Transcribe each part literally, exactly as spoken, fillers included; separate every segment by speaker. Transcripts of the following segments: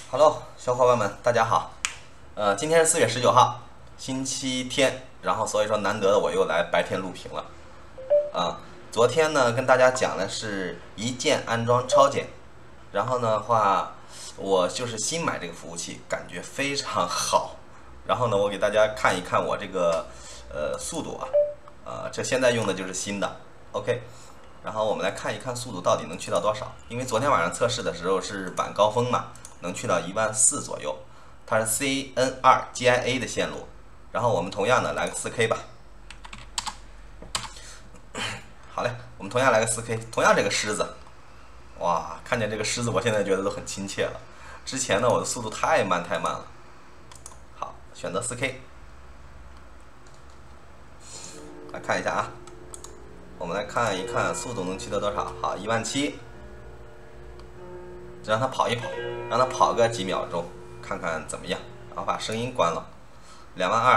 Speaker 1: Hello，小伙伴们，大家好。呃，今天是四月十九号，星期天，然后所以说难得的我又来白天录屏了。啊，昨天呢跟大家讲的是一键安装超简，然后呢话，我就是新买这个服务器，感觉非常好。然后呢，我给大家看一看我这个呃速度啊，呃，这现在用的就是新的 ，OK。然后我们来看一看速度到底能去到多少，因为昨天晚上测试的时候是晚高峰嘛。能去到一万四左右，它是 C N 二 G I A 的线路，然后我们同样的来个 四 K 吧。好嘞，我们同样来个 四 K， 同样这个狮子，哇，看见这个狮子，我现在觉得都很亲切了。之前呢，我的速度太慢太慢了。好，选择 四 K， 来看一下啊，我们来看一看速度能去到多少。好，一万七。让它跑一跑，让它跑个几秒钟，看看怎么样。然后把声音关了。两万二。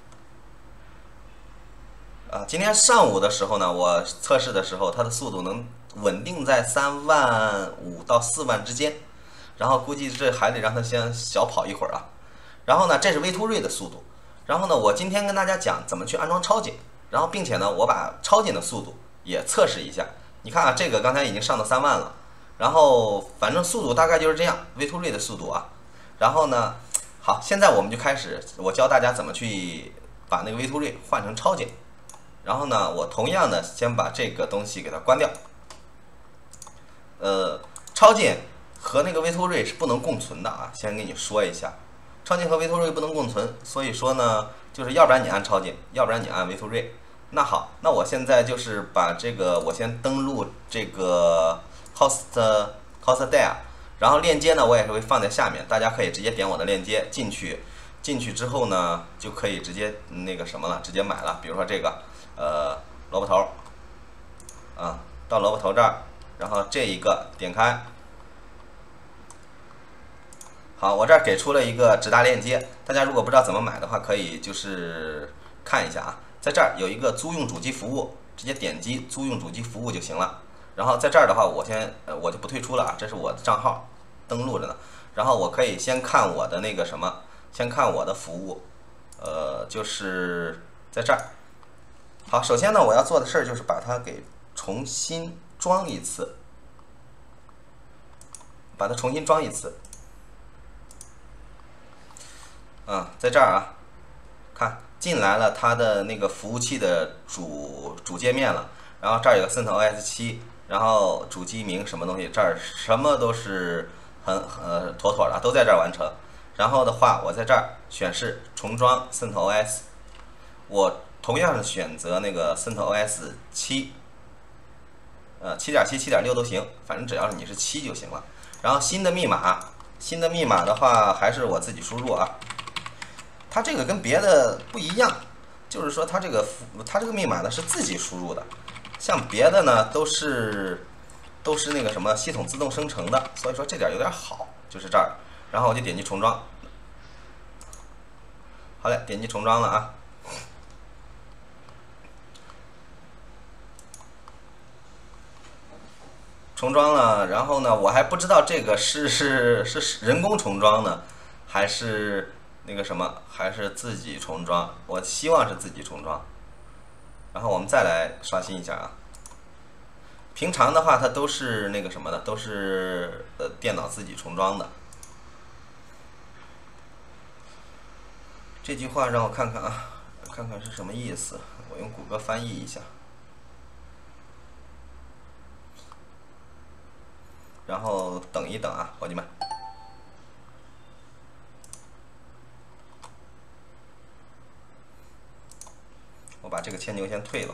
Speaker 1: 啊，今天上午的时候呢，我测试的时候，它的速度能稳定在三万五到四万之间。然后估计这还得让它先小跑一会儿啊。然后呢，这是 V 二 Ray 的速度。然后呢，我今天跟大家讲怎么去安装超简，然后并且呢，我把超简的速度也测试一下。你看啊，这个刚才已经上到三万了。然后反正速度大概就是这样 ，V 二 Ray 的速度啊。然后呢，好，现在我们就开始，我教大家怎么去把那个 V 二 Ray 换成超简。然后呢，我同样的先把这个东西给它关掉。呃，超简和那个 V 二 Ray 是不能共存的啊，先跟你说一下，超简和 V 二 Ray 不能共存，所以说呢，就是要不然你按超简，要不然你按 V 二 Ray。那好，那我现在就是把这个，我先登录这个。Cost Cost Dare， 然后链接呢我也是会放在下面，大家可以直接点我的链接进去，进去之后呢就可以直接那个什么了，直接买了。比如说这个呃萝卜头，啊，到萝卜头这儿，然后这一个点开，好，我这儿给出了一个直达链接，大家如果不知道怎么买的话，可以就是看一下啊，在这儿有一个租用主机服务，直接点击租用主机服务就行了。然后在这儿的话，我先呃我就不退出了啊，这是我的账号登录着呢。然后我可以先看我的那个什么，先看我的服务，呃，就是在这儿。好，首先呢，我要做的事儿就是把它给重新装一次，把它重新装一次。啊，在这儿啊，看进来了它的那个服务器的主主界面了，然后这儿有个 CentOS 七。然后主机名什么东西，这儿什么都是很呃妥妥的，都在这儿完成。然后的话，我在这儿选示重装 CentOS， 我同样是选择那个 CentOS 七，呃七点七、七点六都行，反正只要是你是七就行了。然后新的密码，新的密码的话还是我自己输入啊。它这个跟别的不一样，就是说它这个它这个密码呢是自己输入的。像别的呢都是都是那个什么系统自动生成的，所以说这点有点好，就是这儿。然后我就点击重装，好嘞，点击重装了啊。重装了，然后呢，我还不知道这个是是是人工重装呢，还是那个什么，还是自己重装。我希望是自己重装。然后我们再来刷新一下啊。平常的话，它都是那个什么的，都是呃电脑自己重装的。这句话让我看看啊，看看是什么意思。我用谷歌翻译一下。然后等一等啊，伙计们。我把这个牵牛先退了。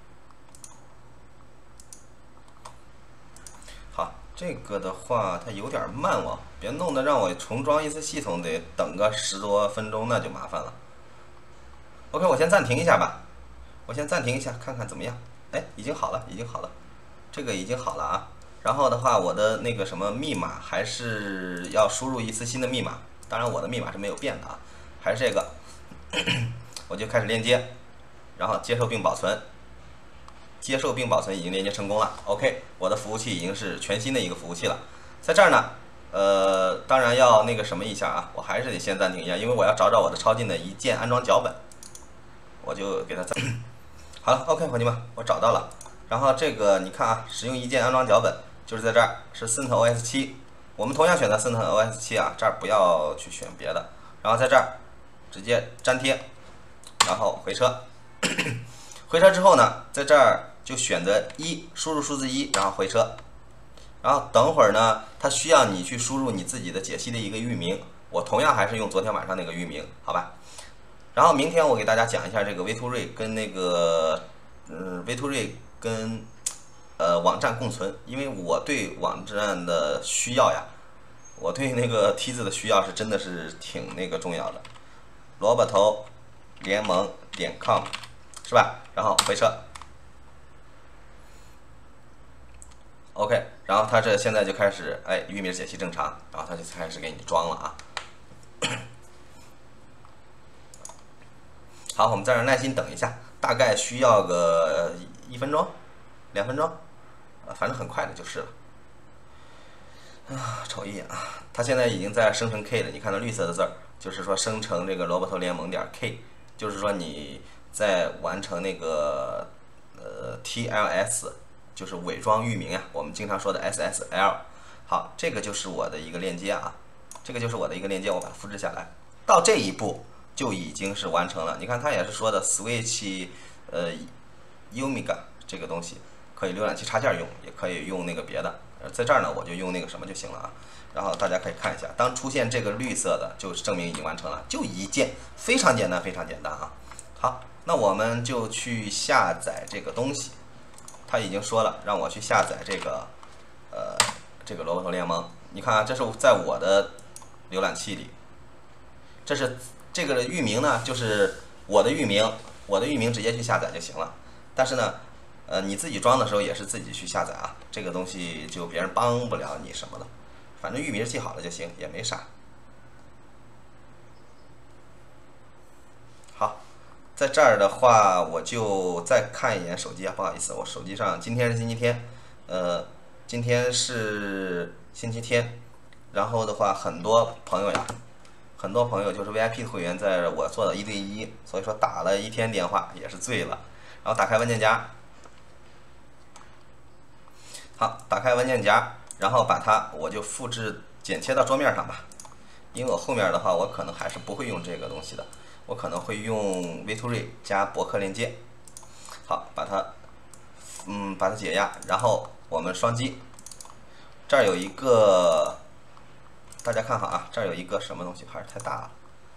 Speaker 1: 好，这个的话它有点慢哦，别弄得让我重装一次系统得等个十多分钟，那就麻烦了。OK， 我先暂停一下吧，我先暂停一下，看看怎么样。哎，已经好了，已经好了，这个已经好了啊。然后的话，我的那个什么密码还是要输入一次新的密码，当然我的密码是没有变的啊，还是这个。我就开始链接。然后接受并保存，接受并保存已经连接成功了。OK， 我的服务器已经是全新的一个服务器了。在这儿呢， 呃，当然要那个什么一下啊，我还是得先暂停一下，因为我要找找我的超进的一键安装脚本，我就给它暂。好了 ，OK， 伙计们，我找到了。然后这个你看啊，使用一键安装脚本就是在这儿，是 C E N T O S 七。我们同样选择 C E N T O S 七啊，这儿不要去选别的。然后在这儿直接粘贴，然后回车。回车之后呢，在这儿就选择一，输入数字一，然后回车。然后等会儿呢，它需要你去输入你自己的解析的一个域名，我同样还是用昨天晚上那个域名，好吧？然后明天我给大家讲一下这个 V to R A 跟那个嗯 V to R A 跟呃网站共存，因为我对网站的需要呀，我对那个梯子的需要是真的是挺那个重要的。萝卜头联盟点 com 是吧？然后回车。OK， 然后它这现在就开始，哎，域名解析正常，然后它就开始给你装了啊。好，我们在这耐心等一下，大概需要个一分钟、两分钟，呃，反正很快的就是了。啊，瞅一眼啊，它现在已经在生成 K 了，你看到绿色的字儿，就是说生成这个萝卜头联盟点 K， 就是说你在完成那个呃 T L S。就是伪装域名呀，我们经常说的 S S L。好，这个就是我的一个链接啊，这个就是我的一个链接，我把它复制下来。到这一步就已经是完成了。你看它也是说的 Switch 呃 Omega 这个东西可以浏览器插件用，也可以用那个别的。在这儿呢，我就用那个什么就行了啊。然后大家可以看一下，当出现这个绿色的，就证明已经完成了，就一键，非常简单，非常简单啊。好，那我们就去下载这个东西。他已经说了，让我去下载这个，呃，这个萝卜头联盟。你看啊，这是在我的浏览器里，这是这个域名呢，就是我的域名，我的域名直接去下载就行了。但是呢，呃，你自己装的时候也是自己去下载啊，这个东西就别人帮不了你什么的，反正域名记好了就行，也没啥。好。在这儿的话，我就再看一眼手机啊，不好意思，我手机上今天是星期天，呃，今天是星期天，然后的话，很多朋友呀，很多朋友就是 V I P 会员，在我做的一对一，所以说打了一天电话也是醉了，然后打开文件夹，好，打开文件夹，然后把它我就复制剪切到桌面上吧，因为我后面的话我可能还是不会用这个东西的。我可能会用 V to R A 加博客链接，好，把它，嗯，把它解压，然后我们双击，这儿有一个，大家看好啊，这儿有一个什么东西，还是太大了，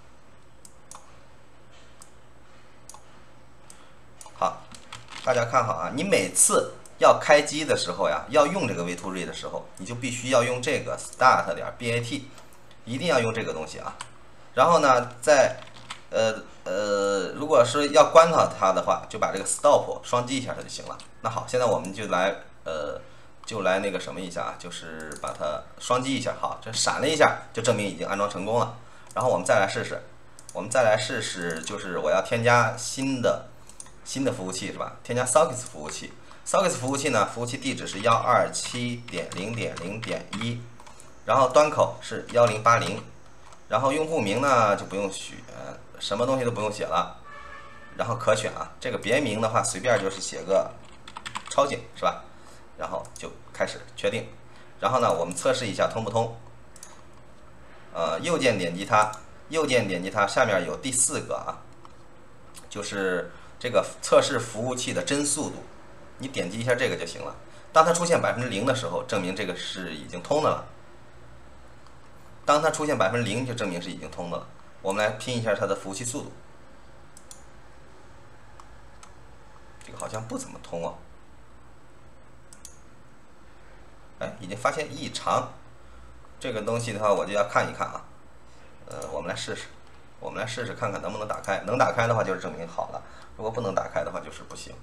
Speaker 1: 好，大家看好啊，你每次要开机的时候呀，要用这个 V to R A 的时候，你就必须要用这个 start 点 bat， 一定要用这个东西啊，然后呢，在呃呃，如果是要关掉它的话，就把这个 stop 双击一下它就行了。那好，现在我们就来呃，就来那个什么一下啊，就是把它双击一下，好，这闪了一下，就证明已经安装成功了。然后我们再来试试，我们再来试试，就是我要添加新的新的服务器是吧？添加 Sockets 服务器 ，Sockets 服务器呢，服务器地址是一二七点零点零点一，然后端口是一零八零，然后用户名呢就不用选。什么东西都不用写了，然后可选啊，这个别名的话随便就是写个超警是吧？然后就开始确定，然后呢我们测试一下通不通。呃，右键点击它，右键点击它，下面有第四个啊，就是这个测试服务器的真速度，你点击一下这个就行了。当它出现百分之零的时候，证明这个是已经通的了。当它出现百分之零，就证明是已经通的了。我们来拼一下它的服务器速度，这个好像不怎么通啊。哎，已经发现异常，这个东西的话我就要看一看啊。呃，我们来试试，我们来试试看看能不能打开。能打开的话就是证明好了，如果不能打开的话就是不行。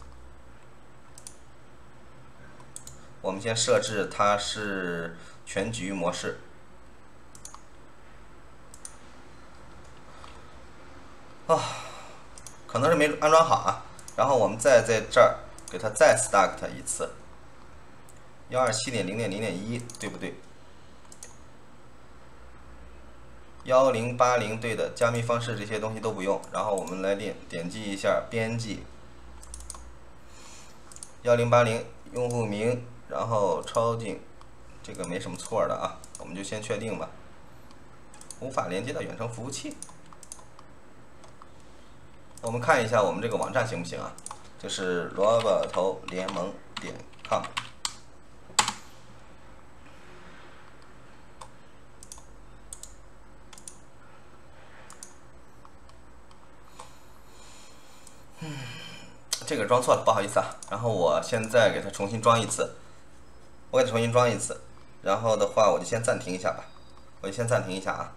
Speaker 1: 我们先设置它是全局模式。啊，可能是没安装好啊。然后我们再在这儿给它再 start 一次，一二七点零点零点一，对不对？ 幺零八零对的，加密方式这些东西都不用。然后我们来点点击一下编辑幺零八零用户名，然后超进，这个没什么错的啊，我们就先确定吧。无法连接到远程服务器。我们看一下我们这个网站行不行啊？就是萝卜头联盟点 com。嗯，这个装错了，不好意思啊。然后我现在给它重新装一次，我给它重新装一次。然后的话，我就先暂停一下吧，我就先暂停一下啊。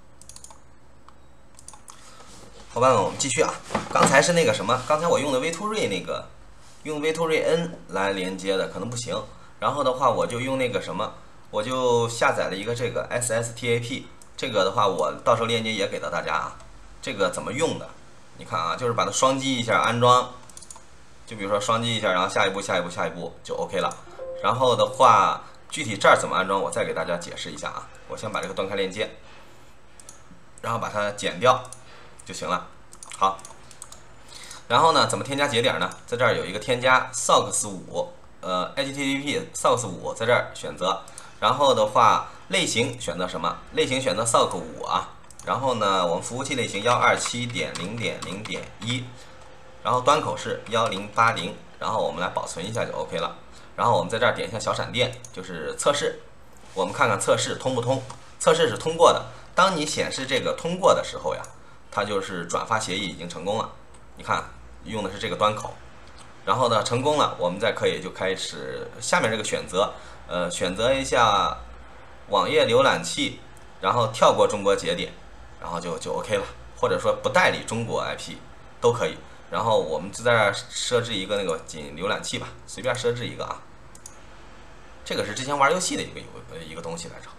Speaker 1: 伙伴们，我们继续啊。刚才是那个什么，刚才我用的 V two Ray 那个，用 V two Ray N 来连接的可能不行。然后的话，我就用那个什么，我就下载了一个这个 S S T A P， 这个的话我到时候链接也给到大家啊。这个怎么用的？你看啊，就是把它双击一下安装，就比如说双击一下，然后下一步下一步下一步就 OK 了。然后的话，具体这儿怎么安装，我再给大家解释一下啊。我先把这个断开链接，然后把它剪掉就行了。好，然后呢，怎么添加节点呢？在这儿有一个添加 S O C K S 五，呃 H T T P S O C K S 五，在这儿选择。然后的话，类型选择什么？类型选择 S O C K 五啊。然后呢，我们服务器类型一二七点零点零点一，然后端口是一零八零，然后我们来保存一下就 OK 了。然后我们在这儿点一下小闪电，就是测试，我们看看测试通不通。测试是通过的。当你显示这个通过的时候呀，它就是转发协议已经成功了。你看，用的是这个端口。然后呢，成功了，我们再可以就开始下面这个选择，呃，选择一下网页浏览器，然后跳过中国节点。然后就就 OK 了，或者说不代理中国 I P 都可以。然后我们就在这儿设置一个那个仅浏览器吧，随便设置一个啊。这个是之前玩游戏的一个一个东西来着。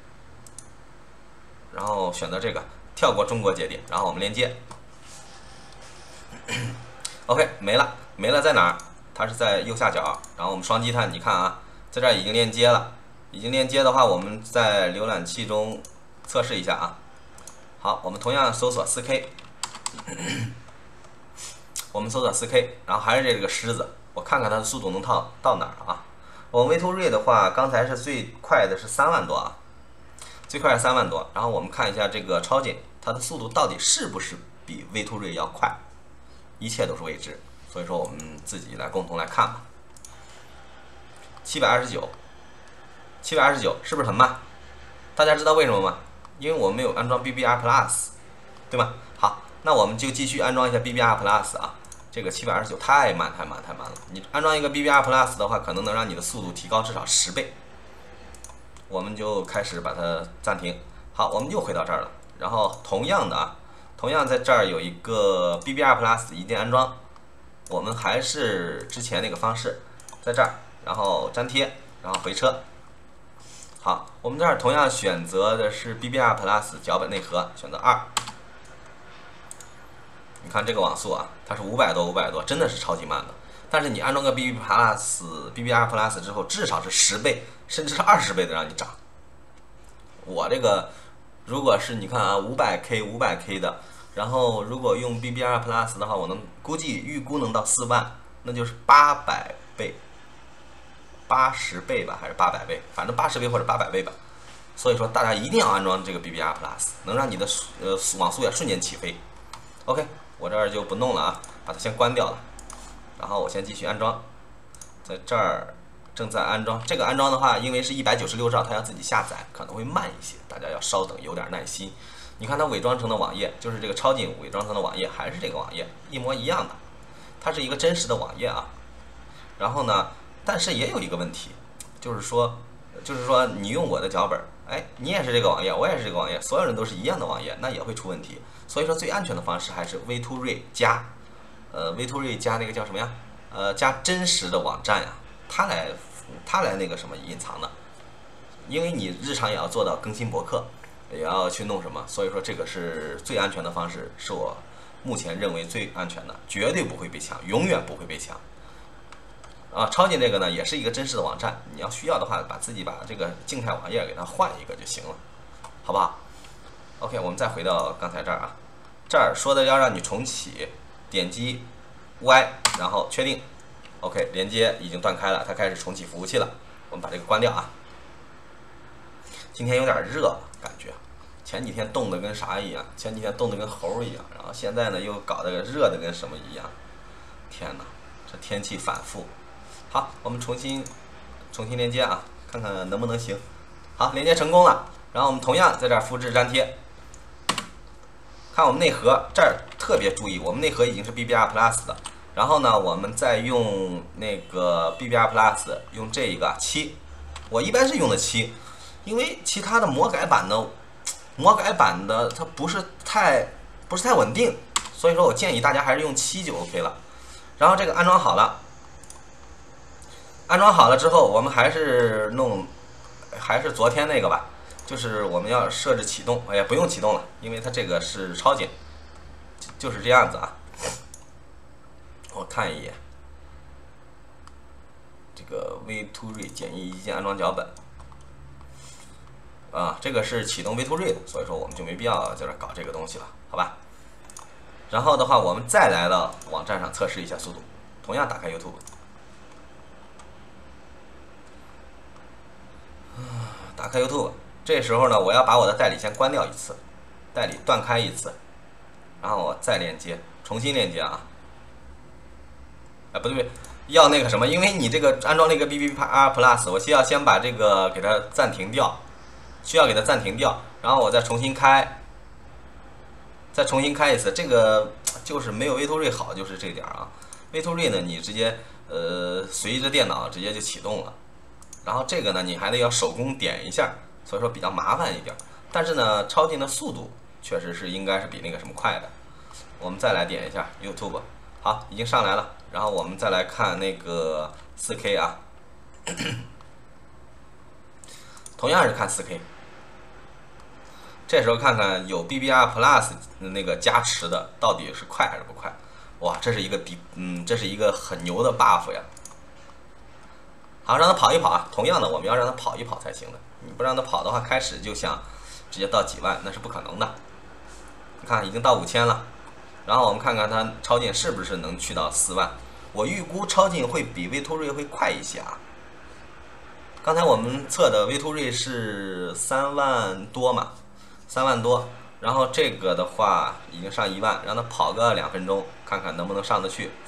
Speaker 1: 然后选择这个跳过中国节点，然后我们连接。OK 没了，没了在哪儿？它是在右下角。然后我们双击它，你看啊，在这儿已经连接了。已经连接的话，我们在浏览器中测试一下啊。好，我们同样搜索 四K， 我们搜索 四K， 然后还是这个狮子，我看看它的速度能到到哪儿啊？我们 V two Ray 的话，刚才是最快的是三万多啊，最快是三万多。然后我们看一下这个超简，它的速度到底是不是比 V two Ray 要快？一切都是未知，所以说我们自己来共同来看吧。七百二十九，七百二十九是不是很慢？大家知道为什么吗？因为我们没有安装 B B R Plus， 对吗？好，那我们就继续安装一下 B B R Plus 啊。这个七百二十九太慢太慢太慢了。你安装一个 B B R Plus 的话，可能能让你的速度提高至少十倍。我们就开始把它暂停。好，我们又回到这儿了。然后同样的啊，同样在这儿有一个 B B R Plus 一键安装。我们还是之前那个方式，在这儿，然后粘贴，然后回车。好，我们这儿同样选择的是 B B R Plus 脚本内核，选择二。你看这个网速啊，它是五百多，五百多，真的是超级慢的。但是你安装个 B B Plus、B B R Plus 之后，至少是十倍，甚至是二十倍的让你涨。我这个如果是你看啊，五百 K、五百 K 的，然后如果用 B B R Plus 的话，我能估计预估能到四万，那就是八百倍。八十倍吧，还是八百倍？反正八十倍或者八百倍吧。所以说大家一定要安装这个 B B R Plus， 能让你的呃网速呀瞬间起飞。OK， 我这儿就不弄了啊，把它先关掉了。然后我先继续安装，在这儿正在安装。这个安装的话，因为是一百九十六兆，它要自己下载，可能会慢一些，大家要稍等，有点耐心。你看它伪装成的网页，就是这个超紧伪装成的网页，还是这个网页，一模一样的。它是一个真实的网页啊。然后呢？但是也有一个问题，就是说，就是说你用我的脚本，哎，你也是这个网页，我也是这个网页，所有人都是一样的网页，那也会出问题。所以说最安全的方式还是 V two Ray 加，呃 V two Ray 加那个叫什么呀？呃，加真实的网站呀，它来它来那个什么隐藏的，因为你日常也要做到更新博客，也要去弄什么，所以说这个是最安全的方式，是我目前认为最安全的，绝对不会被抢，永远不会被抢。啊，超级这个呢也是一个真实的网站，你要需要的话，把自己把这个静态网页给它换一个就行了，好不好？ OK， 我们再回到刚才这儿啊，这儿说的要让你重启，点击 Y， 然后确定。OK， 连接已经断开了，它开始重启服务器了。我们把这个关掉啊。今天有点热，感觉前几天冻得跟啥一样，前几天冻得跟猴一样，然后现在呢又搞得热得跟什么一样。天哪，这天气反复。好，我们重新重新连接啊，看看能不能行。好，连接成功了。然后我们同样在这儿复制粘贴。看我们内核这儿特别注意，我们内核已经是 B B R Plus 的。然后呢，我们再用那个 B B R Plus 用这一个七，我一般是用的七，因为其他的魔改版的魔改版的它不是太不是太稳定，所以说我建议大家还是用七就 OK 了。然后这个安装好了，安装好了之后，我们还是弄还是昨天那个吧，就是我们要设置启动，哎呀不用启动了，因为它这个是超简，就是这样子啊。我看一眼，这个 V-to-Read 简易一键安装脚本，啊，这个是启动 V-to-Read 的，所以说我们就没必要在这搞这个东西了，好吧？然后的话，我们再来到网站上测试一下速度，同样打开 YouTube， 打开 YouTube， 这时候呢，我要把我的代理先关掉一次，代理断开一次，然后我再连接，重新连接啊。啊，不对，要那个什么，因为你这个安装那个 B B R Plus， 我需要先把这个给它暂停掉，需要给它暂停掉，然后我再重新开，再重新开一次。这个就是没有 V-to-Read 好，就是这点啊。V-to-Read 呢，你直接呃随着电脑直接就启动了，然后这个呢，你还得要手工点一下，所以说比较麻烦一点。但是呢，超进的速度确实是应该是比那个什么快的。我们再来点一下 YouTube， 好，已经上来了。然后我们再来看那个 四 K 啊，同样是看 四 K。这时候看看有 B B R Plus 那个加持的到底是快还是不快？哇，这是一个比嗯，这是一个很牛的 buff 呀。好，让它跑一跑啊。同样的，我们要让它跑一跑才行的。你不让它跑的话，开始就想直接到几万，那是不可能的。你看，已经到五千了。然后我们看看它超进是不是能去到四万，我预估超进会比 V-to-Read 会快一些啊。刚才我们测的 V-to-Read 是三万多嘛，三万多，然后这个的话已经上一万，让它跑个两分钟，看看能不能上得去。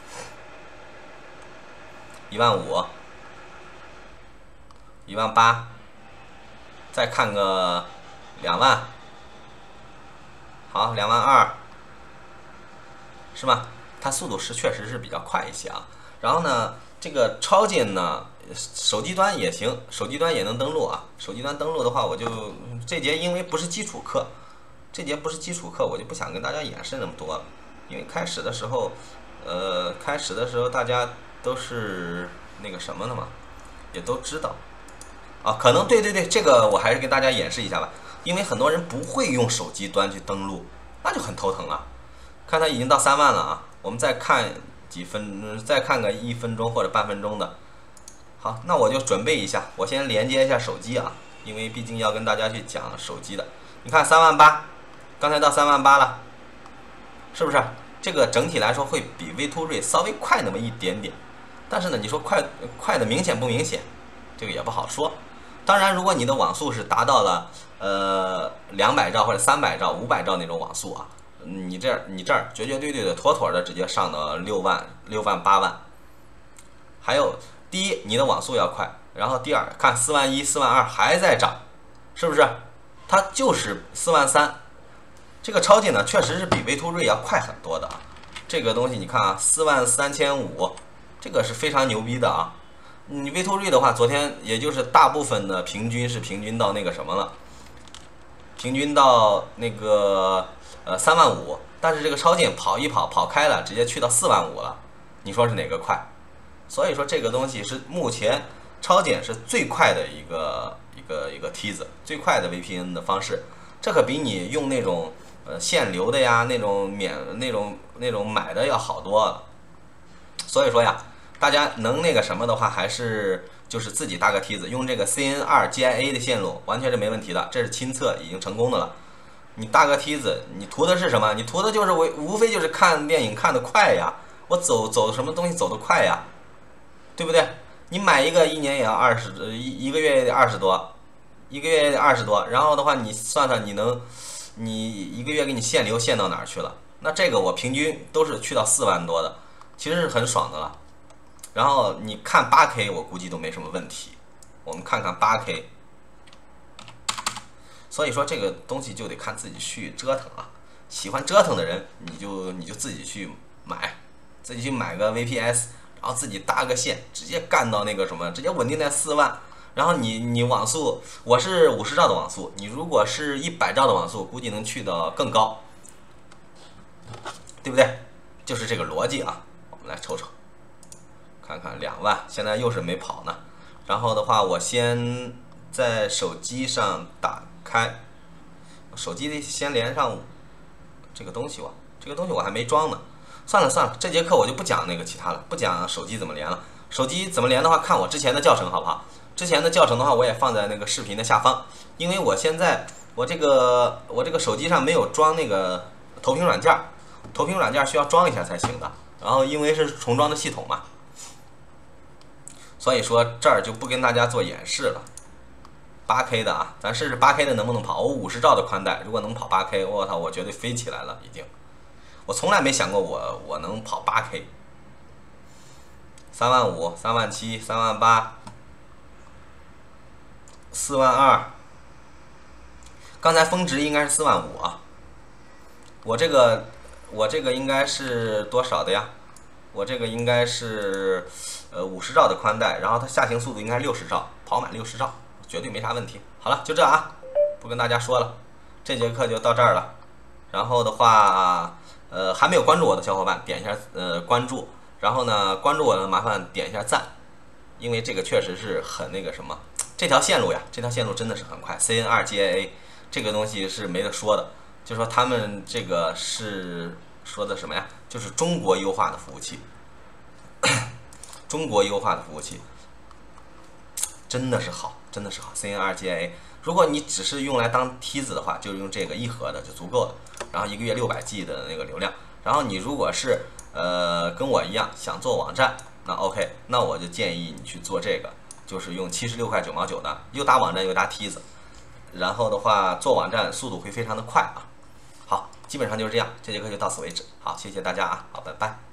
Speaker 1: 一万五，一万八，再看个两万，好，两万二。是吗？它速度是确实是比较快一些啊。然后呢，这个超进呢，手机端也行，手机端也能登录啊。手机端登录的话，我就这节因为不是基础课，这节不是基础课，我就不想跟大家演示那么多了。因为开始的时候，呃，开始的时候大家都是那个什么的嘛，也都知道。啊，可能对对对，这个我还是跟大家演示一下吧。因为很多人不会用手机端去登录，那就很头疼了。看它已经到三万了啊，我们再看几分，再看个一分钟或者半分钟的。好，那我就准备一下，我先连接一下手机啊，因为毕竟要跟大家去讲手机的。你看三万八，刚才到三万八了，是不是？这个整体来说会比 V-to-Read 稍微快那么一点点，但是呢，你说快快的明显不明显，这个也不好说。当然，如果你的网速是达到了呃两百兆或者三百兆、五百兆那种网速啊。你这儿你这儿绝绝对对的妥妥的直接上到六万六万八万，还有第一你的网速要快，然后第二看四万一四万二还在涨，是不是？它就是四万三，这个超进呢确实是比 V-to-Read 要快很多的啊。这个东西你看啊，四万三千五，这个是非常牛逼的啊。你 V-to-Read 的话，昨天也就是大部分的平均是平均到那个什么了，平均到那个。呃，三万五，但是这个超进跑一跑跑开了，直接去到四万五了，你说是哪个快？所以说这个东西是目前超进是最快的一个一个一个梯子，最快的 V P N 的方式，这可比你用那种呃限流的呀，那种免那种那种买的要好多了。所以说呀，大家能那个什么的话，还是就是自己搭个梯子，用这个 C N 二 G I A 的线路，完全是没问题的，这是亲测已经成功的了。 你搭个梯子，你图的是什么？你图的就是为无非就是看电影看得快呀，我走走什么东西走得快呀，对不对？你买一个一年也要二十，一一个月也得二十多，一个月也得二十多，然后的话你算算你能，你一个月给你限流限到哪儿去了？那这个我平均都是去到四万多的，其实是很爽的了。然后你看八 K， 我估计都没什么问题。我们看看八 K。所以说这个东西就得看自己去折腾啊，喜欢折腾的人，你就你就自己去买，自己去买个 V P S， 然后自己搭个线，直接干到那个什么，直接稳定在四万。然后你你网速，我是五十兆的网速，你如果是一百兆的网速，估计能去到更高，对不对？就是这个逻辑啊。我们来瞅瞅，看看两万，现在又是没跑呢。然后的话，我先在手机上打开，手机里先连上这个东西吧，这个东西我还没装呢。算了算了，这节课我就不讲那个其他了，不讲手机怎么连了。手机怎么连的话，看我之前的教程好不好？之前的教程的话，我也放在那个视频的下方。因为我现在我这个我这个手机上没有装那个投屏软件，投屏软件需要装一下才行的。然后因为是重装的系统嘛，所以说这儿就不跟大家做演示了。八 K 的啊，咱试试八 K 的能不能跑。我五十兆的宽带，如果能跑八 K， 我操，我绝对飞起来了已经。我从来没想过我我能跑八 K。三万五、三万七、三万八、四万二。刚才峰值应该是四万五啊。我这个我这个应该是多少的呀？我这个应该是呃五十兆的宽带，然后它下行速度应该是六十兆，跑满六十兆。绝对没啥问题。好了，就这啊，不跟大家说了，这节课就到这儿了。然后的话，呃，还没有关注我的小伙伴，点一下呃关注。然后呢，关注我的麻烦点一下赞，因为这个确实是很那个什么，这条线路呀，这条线路真的是很快。C N 二 G A A 这个东西是没得说的，就说他们这个是说的什么呀？就是中国优化的服务器，中国优化的服务器。真的是好，真的是好 ，C N 二 G A A。如果你只是用来当梯子的话，就用这个一盒的就足够了。然后一个月六百 G 的那个流量。然后你如果是呃跟我一样想做网站，那 OK， 那我就建议你去做这个，就是用七十六块九毛九的，又搭网站又搭梯子。然后的话，做网站速度会非常的快啊。好，基本上就是这样，这节课就到此为止。好，谢谢大家啊，好，拜拜。